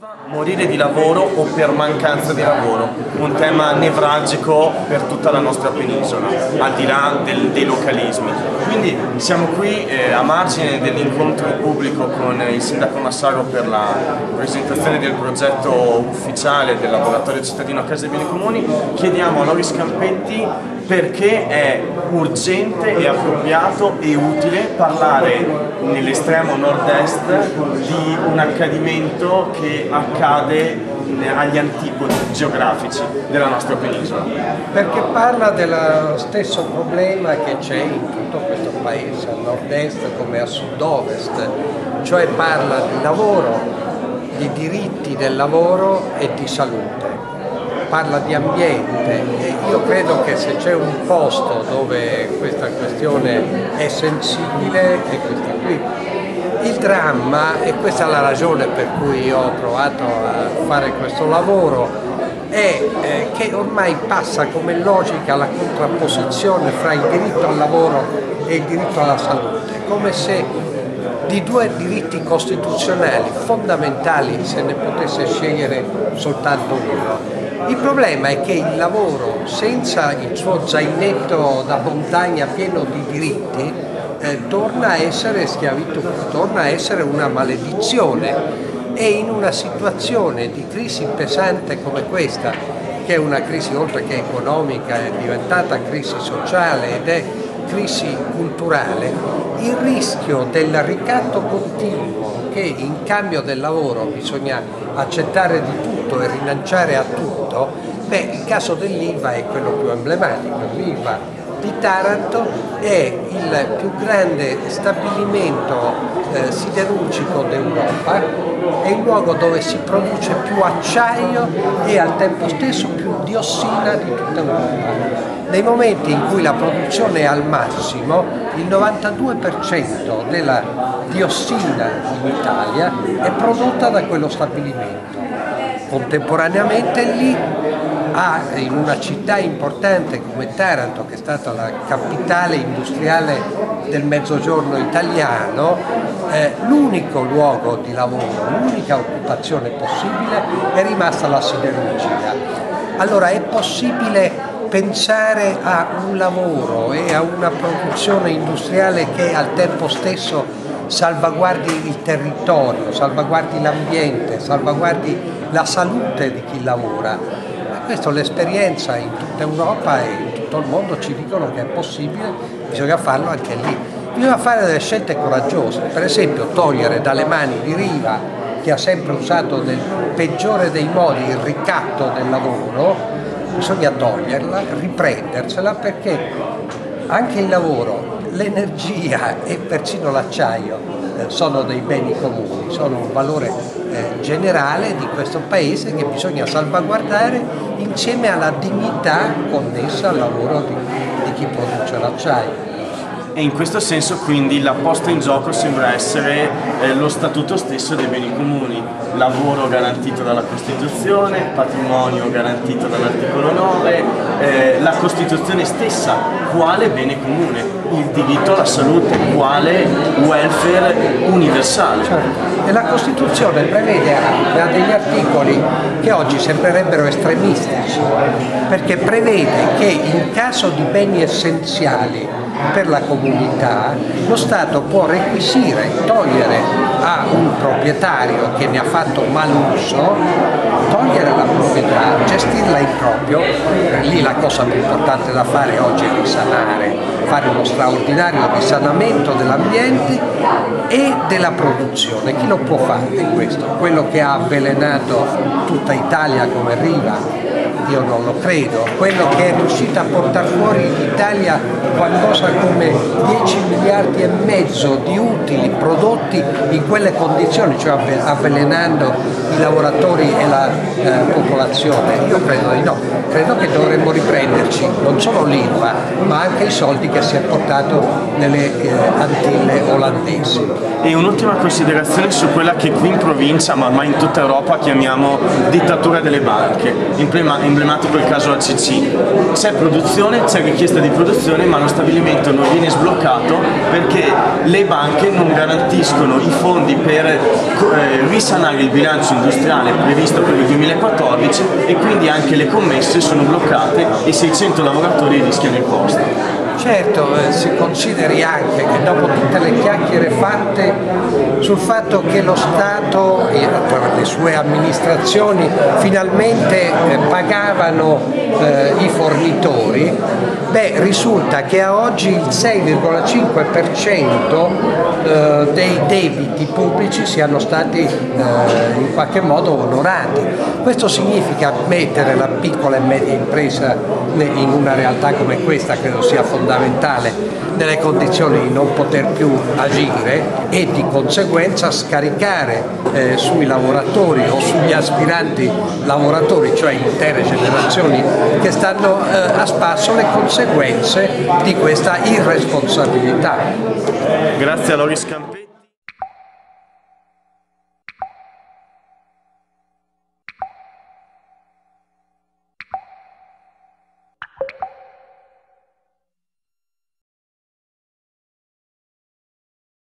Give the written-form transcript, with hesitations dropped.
Morire di lavoro o per mancanza di lavoro, un tema nevralgico per tutta la nostra penisola, al di là dei localismi. Quindi siamo qui a margine dell'incontro pubblico con il sindaco Massaro per la presentazione del progetto ufficiale del laboratorio cittadino a Casa dei Beni Comuni. Chiediamo a Loris Campetti perché è urgente e appropriato e utile parlare nell'estremo nord-est di un accadimento che accade agli antipodi geografici della nostra penisola. Perché parla dello stesso problema che c'è in tutto questo paese, a nord-est come a sud-ovest, cioè parla di lavoro, di diritti del lavoro e di salute. Parla di ambiente e io credo che se c'è un posto dove questa questione è sensibile è questa qui. Il dramma, e questa è la ragione per cui io ho provato a fare questo lavoro, è che ormai passa come logica la contrapposizione fra il diritto al lavoro e il diritto alla salute, come se di due diritti costituzionali fondamentali se ne potesse scegliere soltanto uno. Il problema è che il lavoro, senza il suo zainetto da montagna pieno di diritti, torna a essere schiavitù, torna a essere una maledizione, e in una situazione di crisi pesante come questa, che è una crisi oltre che economica, è diventata crisi sociale ed è crisi culturale, il rischio del ricatto continuo, che in cambio del lavoro bisogna accettare di tutto e rinunciare a tutto, il caso dell'Ilva è quello più emblematico. L'Ilva di Taranto è il più grande stabilimento siderurgico d'Europa, è il luogo dove si produce più acciaio e al tempo stesso più diossina di tutta Europa. Nei momenti in cui la produzione è al massimo, il 92% della diossina in Italia è prodotta da quello stabilimento. Contemporaneamente lì in una città importante come Taranto, che è stata la capitale industriale del mezzogiorno italiano, l'unico luogo di lavoro, l'unica occupazione possibile è rimasta la siderurgia. Allora è possibile pensare a un lavoro e a una produzione industriale che al tempo stesso salvaguardi il territorio, salvaguardi l'ambiente, salvaguardi la salute di chi lavora. Questo l'esperienza in tutta Europa e in tutto il mondo ci dicono che è possibile, bisogna farlo anche lì. Bisogna fare delle scelte coraggiose, per esempio togliere dalle mani di Riva, che ha sempre usato nel peggiore dei modi il ricatto del lavoro, bisogna toglierla, riprendersela, perché anche il lavoro, l'energia e persino l'acciaio sono dei beni comuni, sono un valore generale di questo paese che bisogna salvaguardare insieme alla dignità connessa al lavoro di chi produce l'acciaio. E in questo senso quindi la posta in gioco sembra essere lo statuto stesso dei beni comuni, lavoro garantito dalla Costituzione, patrimonio garantito dall'articolo 9, la Costituzione stessa quale bene comune, il diritto alla salute quale welfare universale. Certo. E la Costituzione prevede degli articoli che oggi sembrerebbero estremistici, perché prevede che in caso di beni essenziali per la comunità lo Stato può requisire, togliere a un proprietario che ne ha fatto maluso, togliere la proprietà, gestirla in proprio. Lì la cosa più importante da fare oggi è risanare, fare uno straordinario risanamento dell'ambiente e della produzione. Chi lo può fare questo? Quello che ha avvelenato tutta Italia come Riva? Io non lo credo. Quello che è riuscito a portare fuori l'Italia qualcosa come 10 miliardi e mezzo di utili prodotti in quelle condizioni, cioè avvelenando i lavoratori e la popolazione. Io credo di no, credo che dovremmo riprenderci non solo l'Ilva ma anche i soldi che si è portato nelle Antille olandesi. E un'ultima considerazione su quella che qui in provincia, ma ormai in tutta Europa, chiamiamo dittatura delle banche. In emblematico il caso ACC. C'è produzione, c'è richiesta di produzione, ma lo stabilimento non viene sbloccato perché le banche non garantiscono i fondi per risanare il bilancio industriale previsto per il 2014 e quindi anche le commesse sono bloccate e 600 lavoratori rischiano il posto. Certo, si consideri anche che dopo tutte le chiacchiere fatte sul fatto che lo Stato e le sue amministrazioni finalmente pagavano i fornitori, risulta che a oggi il 6,5% dei debiti pubblici siano stati in qualche modo onorati. Questo significa mettere la piccola e media impresa in una realtà come questa, credo sia fondamentale, nelle condizioni di non poter più agire e di conseguenza scaricare sui lavoratori o sugli aspiranti lavoratori, cioè intere generazioni che stanno a spasso, le conseguenze di questa irresponsabilità. Grazie a Loris Campelli.